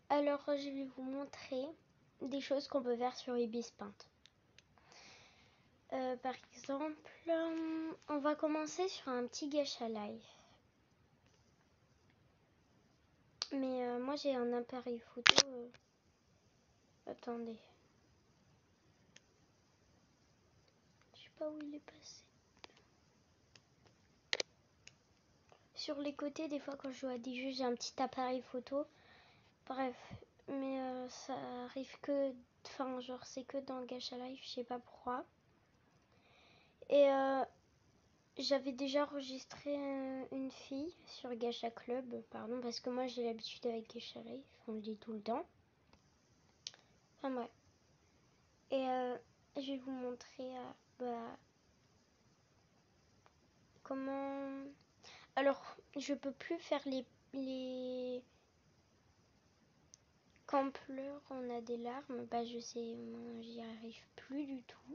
Alors, je vais vous montrer des choses qu'on peut faire sur Ibis Paint. Par exemple, on va commencer sur un petit gacha live. Mais moi, j'ai un appareil photo. Attendez. Je sais pas où il est passé. Sur les côtés, des fois, quand je joue à des jeux, j'ai un petit appareil photo. Bref, mais ça arrive que... Enfin, genre, c'est que dans le gacha live, je sais pas pourquoi. Et j'avais déjà enregistré une fille sur Gacha Club, pardon, parce que moi j'ai l'habitude avec Gacha Live, on le dit tout le temps. Enfin bref. Et je vais vous montrer comment... Alors, je peux plus faire les... Quand on pleure, on a des larmes. Bah je sais, moi j'y arrive plus du tout.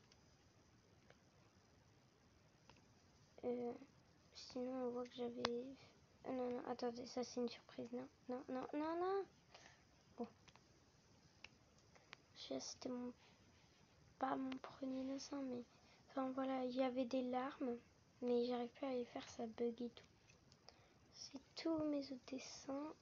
Sinon on voit que j'avais... non, non, attendez, ça c'est une surprise. Non, non, non, non, non. Bon. C'était pas mon premier dessin, mais... Enfin voilà, il y avait des larmes, mais j'arrive plus à les faire, ça bug et tout. C'est tous mes autres dessins.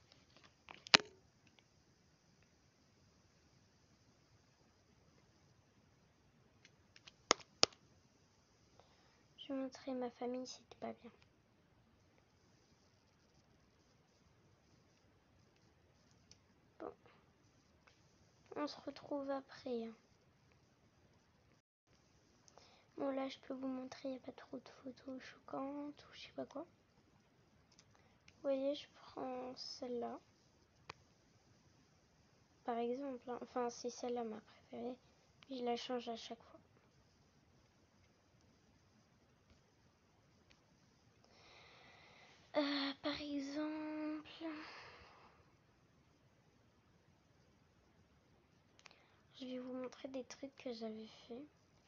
Je vais montrer ma famille, c'était pas bien. Bon. On se retrouve après. Hein. Bon là je peux vous montrer, il n'y a pas trop de photos choquantes ou je sais pas quoi. Vous voyez, je prends celle-là. Par exemple, hein. Enfin c'est celle-là ma préférée. Je la change à chaque fois. Par exemple... Je vais vous montrer des trucs que j'avais fait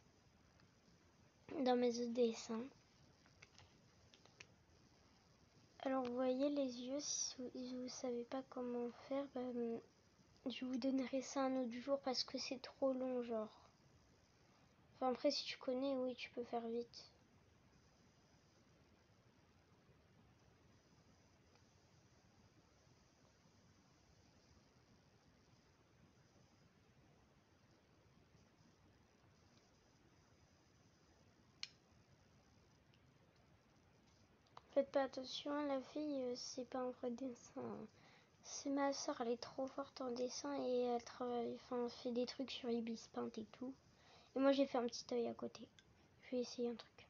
dans mes autres dessins. Alors vous voyez les yeux, si vous savez pas comment faire, je vous donnerai ça un autre jour parce que c'est trop long genre. Enfin après si tu connais, oui tu peux faire vite. Faites pas attention, la fille c'est pas un vrai dessin. C'est ma soeur, elle est trop forte en dessin et elle travaille, enfin fait des trucs sur Ibis Paint et tout. Et moi j'ai fait un petit œil à côté. Je vais essayer un truc.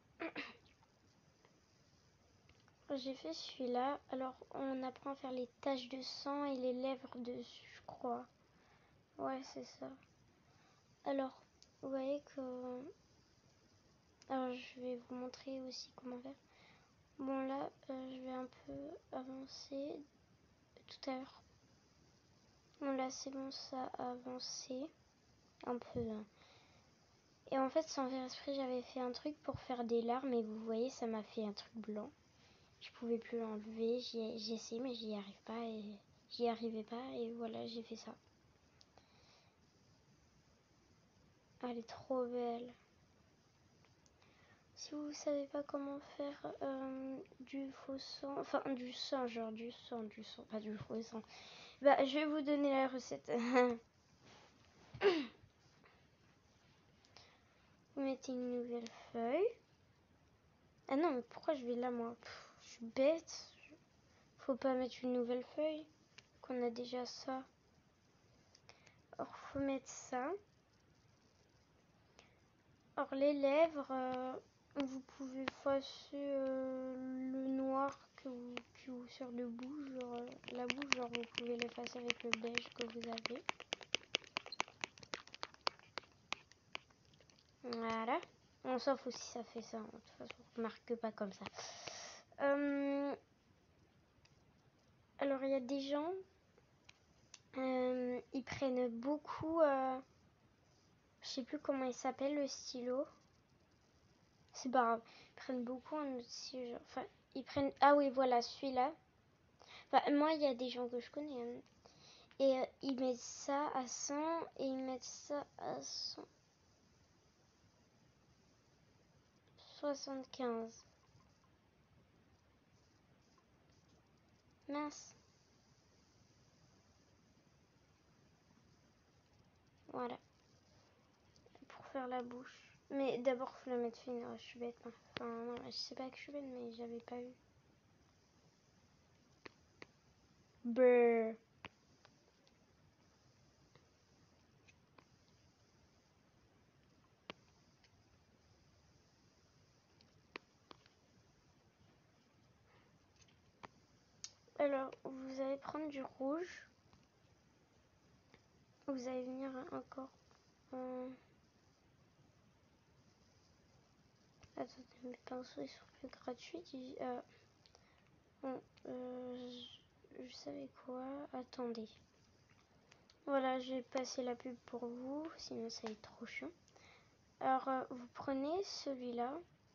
J'ai fait celui-là. Alors, on apprend à faire les taches de sang et les lèvres dessus, je crois. Ouais, c'est ça. Alors, vous voyez que... Alors, je vais vous montrer aussi comment faire. Bon, là, je vais un peu avancer tout à l'heure. Bon, là, c'est bon, ça a avancé. Un peu. Hein. Et en fait, sans faire exprès, j'avais fait un truc pour faire des larmes. Et vous voyez, ça m'a fait un truc blanc. Je pouvais plus l'enlever. J'ai essayé, mais j'y arrive pas. Et j'y arrivais pas. Et voilà, j'ai fait ça. Elle est trop belle. Si vous savez pas comment faire du faux sang, enfin du sang, genre du sang, pas du faux sang, bah je vais vous donner la recette. Vous mettez une nouvelle feuille. Ah non, mais pourquoi je vais là moi? Je suis bête. Faut pas mettre une nouvelle feuille, qu'on a déjà ça. Alors faut mettre ça. Alors les lèvres, vous pouvez effacer le noir qui vous sert de bouche, genre la bouche, genre vous pouvez l'effacer avec le beige que vous avez. Voilà. On s'en fout si ça fait ça, hein. De toute façon, on marque pas comme ça. Alors il y a des gens, ils prennent beaucoup, je sais plus comment il s'appelle le stylo. C'est pas grave. Ils prennent beaucoup un autre stylo. Enfin, ils prennent. Ah oui, voilà, celui-là. Enfin, moi, il y a des gens que je connais. Hein. Et ils mettent ça à 100 et ils mettent ça à 175. Mince. Voilà. Pour faire la bouche. Mais d'abord, faut la mettre fine. Oh, je suis bête. Hein. Enfin, non, je sais pas que je suis bête, mais j'avais pas eu. Brrr. Alors, vous allez prendre du rouge. Vous allez venir encore. Attendez, mes pinceaux ils sont plus gratuits. Bon, je savais quoi. Attendez. Voilà, j'ai passé la pub pour vous, sinon ça va être trop chiant. Alors, vous prenez celui-là.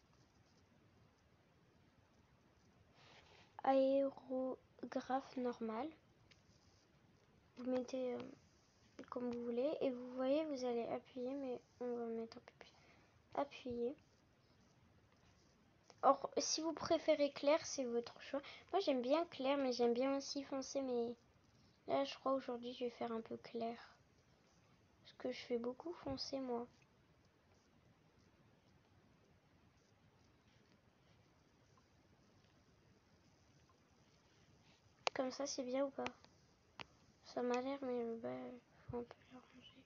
Aérographe normal. Vous mettez comme vous voulez. Et vous voyez, vous allez appuyer, mais on va mettre un peu plus. Appuyer. Or, si vous préférez clair, c'est votre choix. Moi, j'aime bien clair, mais j'aime bien aussi foncé. Mais là, je crois aujourd'hui, je vais faire un peu clair. Parce que je fais beaucoup foncé, moi. Comme ça, c'est bien ou pas? Ça m'a l'air, mais le bas, il faut un peu l'arranger.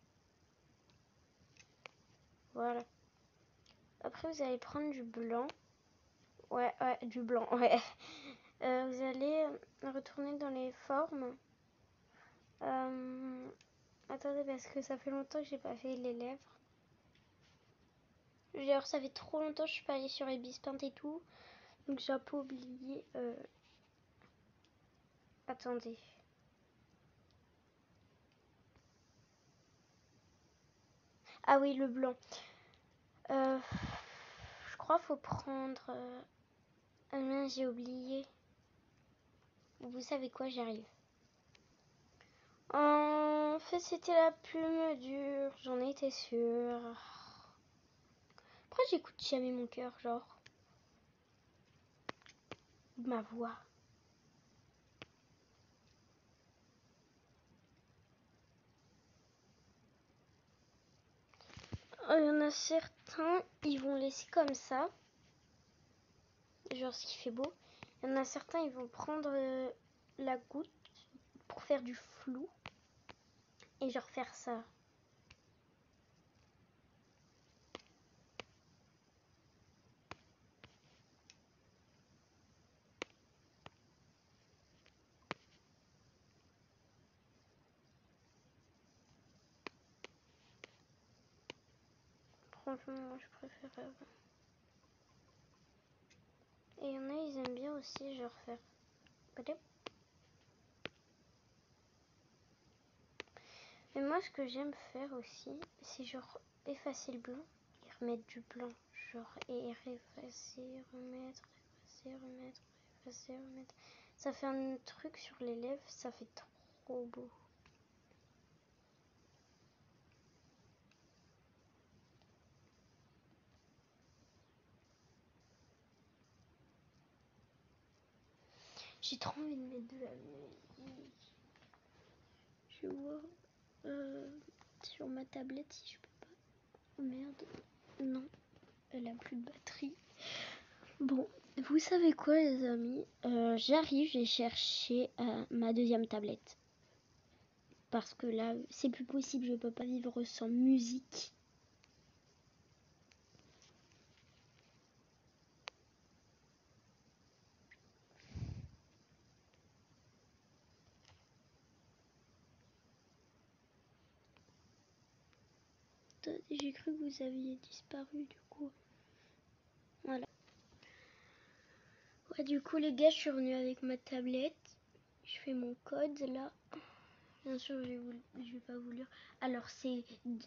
Voilà. Après, vous allez prendre du blanc. Ouais, du blanc, ouais. Vous allez retourner dans les formes. Attendez, parce que ça fait longtemps que j'ai pas fait les lèvres. Genre, ça fait trop longtemps que je suis pas allée sur Ibis Paint et tout. Donc, j'ai un peu oublié. Attendez. Ah oui, le blanc. Je crois qu'il faut prendre... Ah mince, j'ai oublié. Vous savez quoi, j'arrive. En fait, c'était la plume dure, j'en étais sûre. Pourquoi j'écoute jamais mon cœur, genre ma voix. Il y en a certains, ils vont laisser comme ça. Genre ce qui fait beau. Il y en a certains, ils vont prendre la goutte pour faire du flou. Et genre faire ça. Franchement, moi je préfère. Et il y en a, ils aiment bien aussi genre faire. Mais moi, ce que j'aime faire aussi, c'est genre effacer le blanc et remettre du blanc. Genre, et effacer, remettre, effacer, remettre, effacer, remettre. Ça fait un truc sur les lèvres, ça fait trop beau. J'ai trop envie de mettre de la musique. Je vais voir sur ma tablette si je peux pas. Oh merde, non, elle a plus de batterie. Bon, vous savez quoi les amis, j'arrive, j'ai cherché ma deuxième tablette. Parce que là, c'est plus possible, je peux pas vivre sans musique. J'ai cru que vous aviez disparu du coup. Voilà. Ouais, du coup les gars, je suis revenue avec ma tablette. Je fais mon code là. Bien sûr, je vais pas vous lire. Alors c'est...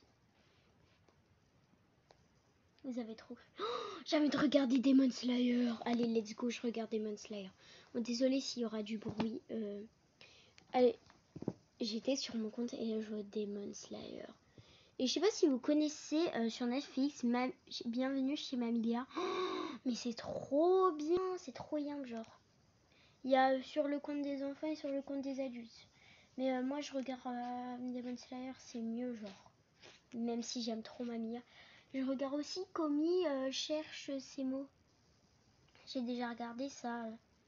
Vous avez trop... Oh, j'ai envie de regarder Demon Slayer. Allez, let's go, je regarde Demon Slayer. Bon, désolé s'il y aura du bruit. Allez, j'étais sur mon compte et je jouais Demon Slayer. Et je sais pas si vous connaissez sur Netflix, Bienvenue chez Mamilia. Oh, mais c'est trop bien, c'est trop bien genre. Il y a sur le compte des enfants et sur le compte des adultes. Mais moi je regarde Demon Slayer, c'est mieux genre. Même si j'aime trop Mamilia. Je regarde aussi Komi cherche ses mots. J'ai déjà regardé ça.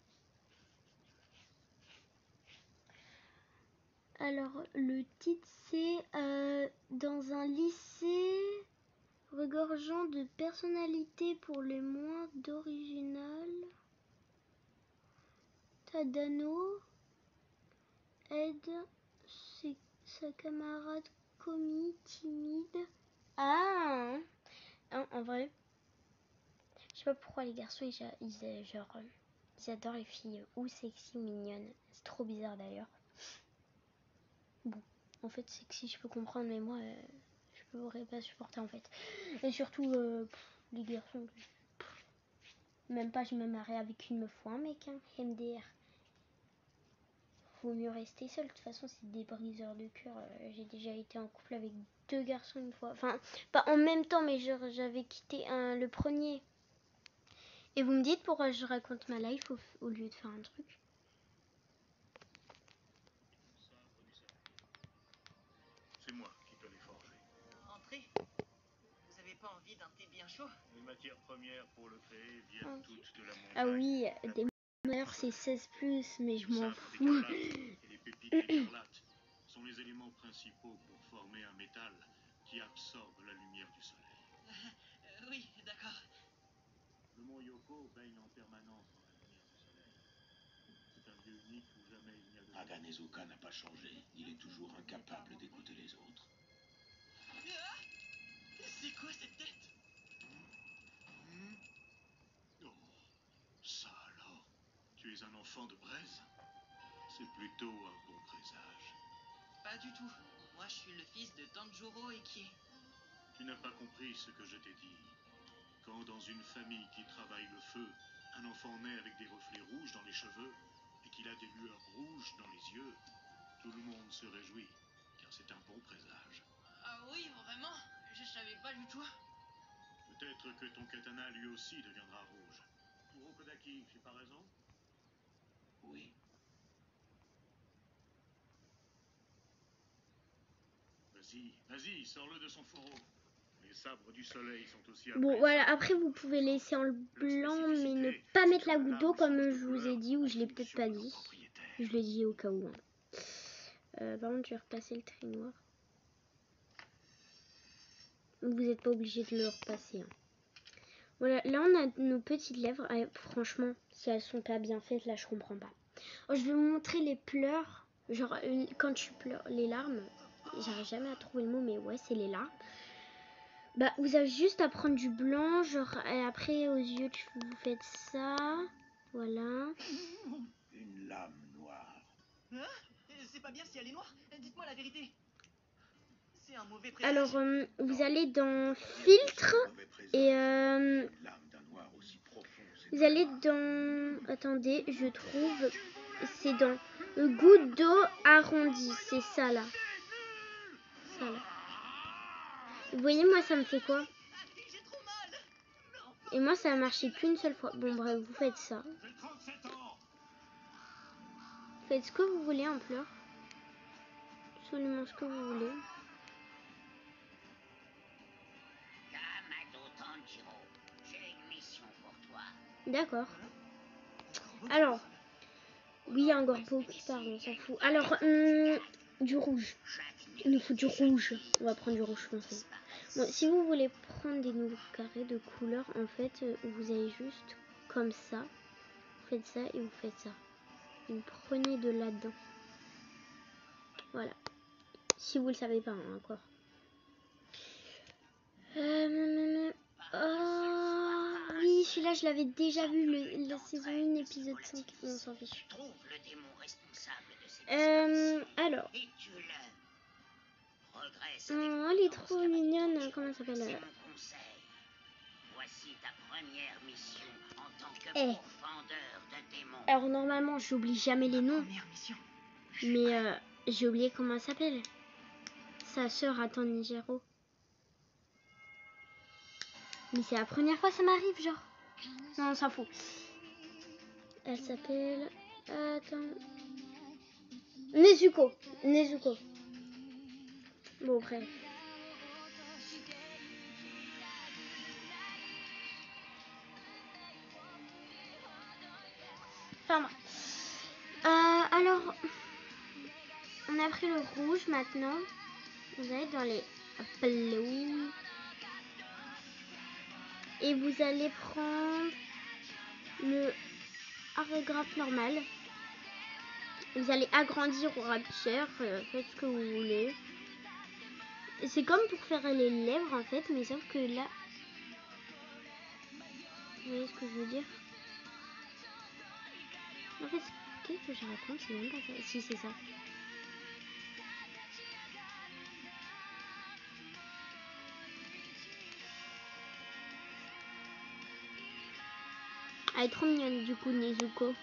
Alors, le titre, c'est dans un lycée regorgeant de personnalités pour les moins d'original, Tadano aide sa camarade Komi timide. Ah, en vrai, je sais pas pourquoi les garçons ils adorent les filles ou sexy ou mignonnes. C'est trop bizarre d'ailleurs. Bon, en fait sexy je peux comprendre, mais moi je pourrais pas supporter en fait. Et surtout les garçons, même pas je me marie avec une meuf ou un mec, hein, MDR. Faut mieux rester seul, de toute façon c'est des briseurs de cœur. J'ai déjà été en couple avec 2 garçons une fois. Enfin, pas en même temps, mais genre j'avais quitté le premier. Et vous me dites pourquoi je raconte ma life au lieu de faire un truc. C'est moi qui peux les forger. Entrez. Vous avez pas envie d'un thé bien chaud? Les matières premières pour le créer viennent toutes de la montagne. Ah oui, des meilleurs c'est 16+, mais je m'en fous. Et les pépites écarlates sont les éléments principaux pour former un métal qui absorbe la lumière du soleil. Oui, d'accord. Le mont Yoko baigne en permanence dans la lumière du soleil. C'est un lieu unique où jamais il n'y a de... Aga Nezuka n'a pas changé. Il est toujours incapable d'écouter les autres. C'est quoi cette tête? Oh, ça alors. Tu es un enfant de braise? C'est plutôt un bon présage. Pas du tout. Moi, je suis le fils de Tanjiro Ekie. Tu n'as pas compris ce que je t'ai dit. Quand dans une famille qui travaille le feu, un enfant naît avec des reflets rouges dans les cheveux et qu'il a des lueurs rouges dans les yeux, tout le monde se réjouit, car c'est un bon présage. Ah oui, vraiment? Je savais pas du tout. Peut-être que ton katana lui aussi deviendra rouge. Urokodaki, j'ai pas raison? Oui. Vas-y, sors-le de son fourreau. Les sabres du soleil sont aussi... Bon voilà, après vous pouvez laisser en blanc, mais ne pas mettre la goutte d'eau comme je vous ai dit, ou je l'ai peut-être pas dit. Je l'ai dit au cas où. Par contre, je vais replacer le trait noir. Vous n'êtes pas obligé de le repasser. Hein. Voilà, là on a nos petites lèvres. Ah, franchement, si elles sont pas bien faites, là je comprends pas. Oh, je vais vous montrer les pleurs. Genre, quand tu pleures, les larmes. J'arrive jamais à trouver le mot, mais ouais, c'est les larmes. Bah, vous avez juste à prendre du blanc, genre, et après aux yeux, vous faites ça. Voilà. Une lame noire. Hein? C'est pas bien si elle est noire? Dites-moi la vérité. C'est un mauvais présage. Alors, vous allez dans filtre et vous allez dans... Attendez, je trouve... C'est dans goutte d'eau arrondie. C'est ça là. Ça là. Vous voyez, moi ça me fait quoi? Et moi ça a marché qu'une seule fois. Bon bref, vous faites ça. Faites ce que vous voulez en pleurs. Absolument ce que vous voulez. D'accord. Alors, oui, un gorbeau qui parle, on s'en fout. Alors, du rouge. Il nous faut du rouge. On va prendre du rouge foncé. Bon, si vous voulez prendre des nouveaux carrés de couleur, en fait, vous allez juste comme ça. Vous faites ça et vous faites ça. Vous prenez de là-dedans. Voilà. Si vous le savez pas hein, encore. Oh, oui, celui-là, je l'avais déjà vu, la saison 1, épisode 5. On s'en fiche. Alors. Oh, elle est trop mignonne. Comment elle s'appelle? Alors, normalement, j'oublie jamais les noms. Mais J'ai oublié comment elle s'appelle. Sa sœur à Tanjiro. Mais c'est la première fois que ça m'arrive, genre. Non, on s'en fout. Elle s'appelle... Attends... Nezuko. Nezuko. Bon, bref. Enfin, bref. Alors... On a pris le rouge, maintenant. Vous allez dans les bleus. Et vous allez prendre le aérographe normal. Vous allez agrandir ou rapetir, faites ce que vous voulez. C'est comme pour faire les lèvres en fait, mais sauf que là... Vous voyez ce que je veux dire? En fait, qu'est-ce que je raconte? C'est même pas ça. Si, c'est ça. Elle est trop mignonne du coup, Nezuko.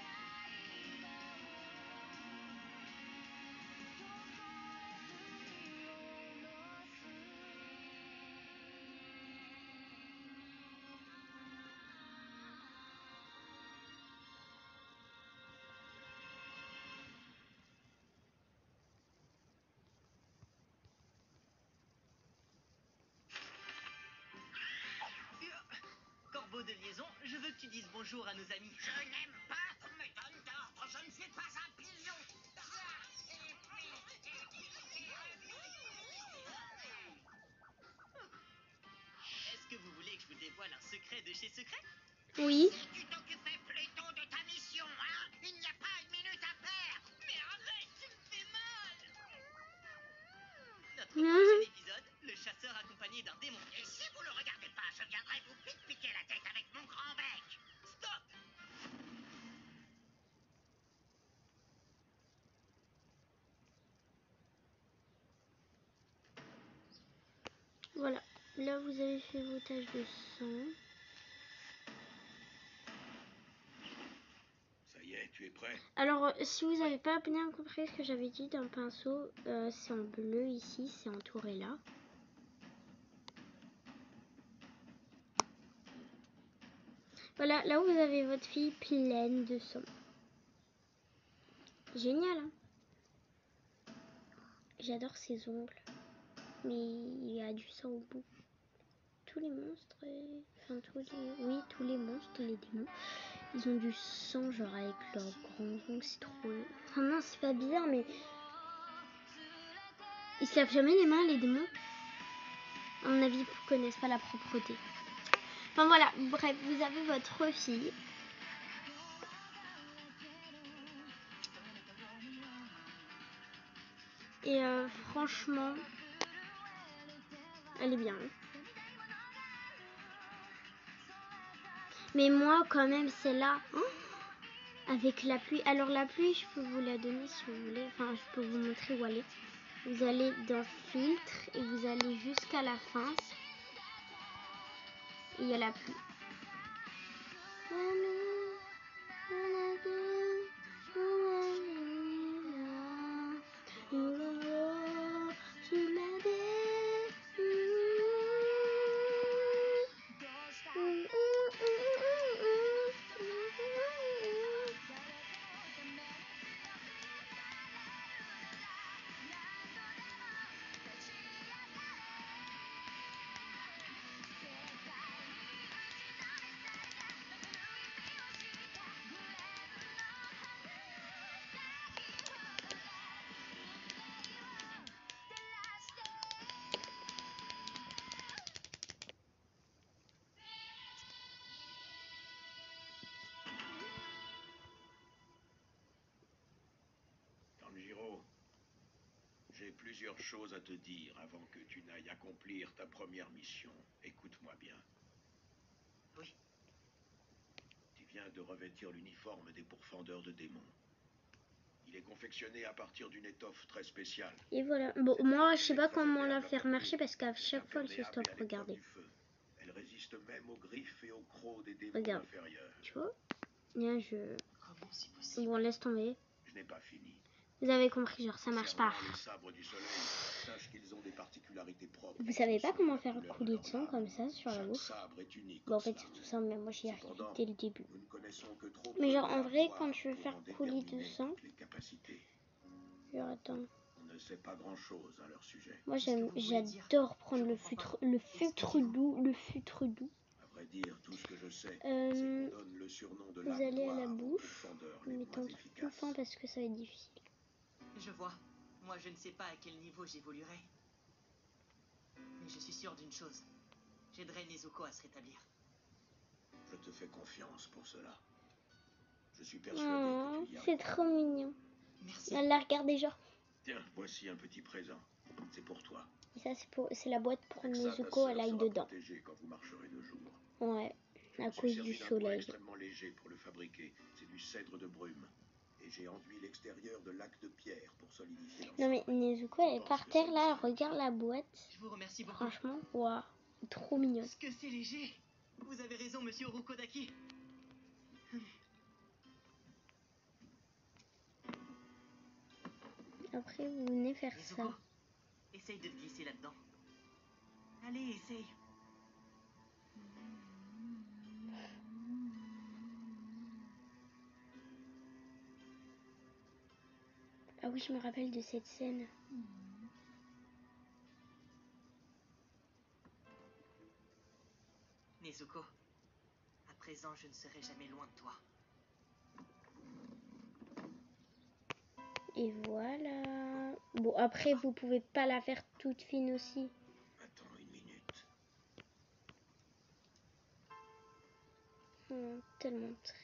Corbeau de liaison, je veux que tu dises bonjour à nos amis. Je n'aime pas qu'on me donne d'ordre, je ne suis pas un pigeon. Est-ce que vous voulez que je vous dévoile un secret de chez Secret? Oui. Si tu t'occupais plutôt de ta mission, hein? Il n'y a pas une minute à perdre. Mais arrête, tu me fais mal. Notre prochain épisode, le chasseur accompagné d'un démon. Et si vous ne regardez pas, je viendrai vous piquer la tête avec mon grand bec. Stop! Voilà. Là, vous avez fait vos taches de sang. Ça y est, tu es prêt? Alors, si vous n'avez pas bien compris ce que j'avais dit d'un pinceau, c'est en bleu ici, c'est entouré là. Voilà, là où vous avez votre fille pleine de sang. Génial, hein? J'adore ses ongles. Mais il y a du sang au bout. Tous les monstres, enfin tous les monstres, les démons, ils ont du sang genre avec leurs grands ongles, c'est trop... Enfin non, c'est pas bizarre, mais... Ils se lavent jamais les mains, les démons. À mon avis, ils connaissent pas la propreté. Enfin voilà, bref, vous avez votre fille. Et franchement, elle est bien. Mais moi, quand même, c'est là, avec la pluie. Alors la pluie, je peux vous la donner si vous voulez. Enfin, je peux vous montrer où elle est. Vous allez dans filtre et vous allez jusqu'à la fin. Et il y a la pluie. Tanjiro, j'ai plusieurs choses à te dire avant que tu n'ailles accomplir ta première mission. Écoute-moi bien. Oui. Tu viens de revêtir l'uniforme des pourfendeurs de démons. Il est confectionné à partir d'une étoffe très spéciale. Et voilà. Bon, moi, je sais pas comment la faire marcher parce qu'à chaque fois, elle se stoppe. Regardez. Elle résiste même aux griffes et aux crocs des démons Regarde. inférieurs. Tu vois? Bien, Comment c'est possible? Bon, laisse tomber. Je n'ai pas fini. Vous avez compris, genre ça marche pas. Concernant les sabres du soleil, sache qu'ils ont des particularités propres. Vous savez pas Selon comment la faire couleur couler de de sang leur comme lame. ça sur la Chaque bouche? sabre est unique Bon, en en fait cela. c'est tout simple, mais moi j'y arrive Cependant, dès le début. nous ne connaissons que trop Mais peu genre de en la vrai, voix quand tu veux pour faire en couler de déterminer sang, toutes les capacités. genre attends. On ne sait pas grand-chose à leur sujet. Moi Qu'est-ce que vous voulez dire? j'adore prendre Je le comprends futre, pas. le futre Expliquez-vous. doux, le futre doux. À vrai dire, tout ce que je sais, c'est Euh, qu'on donne le surnom de vous lame allez à la noire aux bouche, pourfendeurs les mettez moins un truc tout efficaces. fin parce que ça va être difficile. Je vois. Moi, je ne sais pas à quel niveau j'évoluerai. Mais je suis sûr d'une chose. J'aiderai Nezuko à se rétablir. Je te fais confiance pour cela. Je suis persuadé Oh, que tu y c'est arriveras. trop mignon. Merci. Elle la regarde déjà. Tiens, voici un petit présent. C'est pour toi. Et ça c'est la boîte pour Avec ça, ta Nezuko, elle sœur aille sera dedans. protégée quand vous marcherez de jour. Ouais, Je à me suis cause servi du d'un bois soleil. extrêmement léger pour le fabriquer. C'est du cèdre de brume. Et j'ai enduit l'extérieur de lac de pierre pour solidifier l'ensemble. Non mais Nezuko elle est par terre là, elle regarde la boîte. Je vous remercie beaucoup. Franchement, waouh, trop mignonne. Ce que c'est léger. Vous avez raison, monsieur Urukodaki. Après vous venez faire Nezuko, ça. essaye de te glisser là-dedans. Allez, essaye. Ah oui, je me rappelle de cette scène. Nezuko, à présent, je ne serai jamais loin de toi. Et voilà. Bon après vous pouvez pas la faire toute fine aussi. Attends une minute. Oh, tellement triste.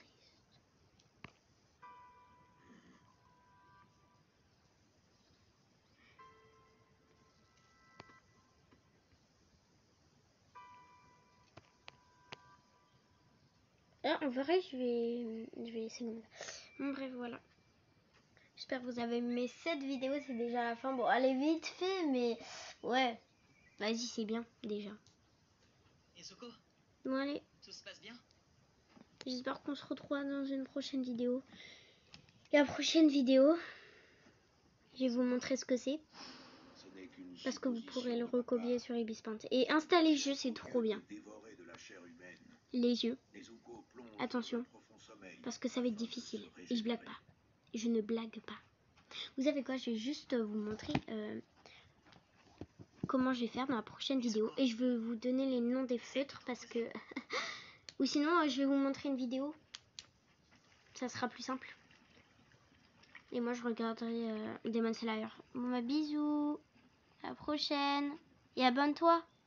Ah, en vrai, je vais laisser comme ça. Bon, bref, voilà. J'espère que vous avez aimé cette vidéo. C'est déjà la fin. Bon, elle est vite fait, mais ouais. Vas-y, c'est bien, déjà. Nezuko, Bon, allez. tout se passe bien? J'espère qu'on se retrouvera dans une prochaine vidéo. Et la prochaine vidéo, je vais vous montrer ce que c'est. Ce n'est qu'une Parce que vous supposition pourrez le de ma recopier part. sur Ibispaint. Et installer le jeu, c'est trop bien. Dévorer de la chair humaine. Les yeux, Nezuko plonge attention, dans un profond sommeil parce que ça va être afin de difficile. se Et je blague régénérer. pas. Je ne blague pas. Vous savez quoi, je vais juste vous montrer comment je vais faire dans la prochaine vidéo. Et je vais vous donner les noms des feutres parce que... Ou sinon, je vais vous montrer une vidéo. Ça sera plus simple. Et moi, je regarderai Demon Slayer. Bon, bah, bisous. À la prochaine. Et abonne-toi.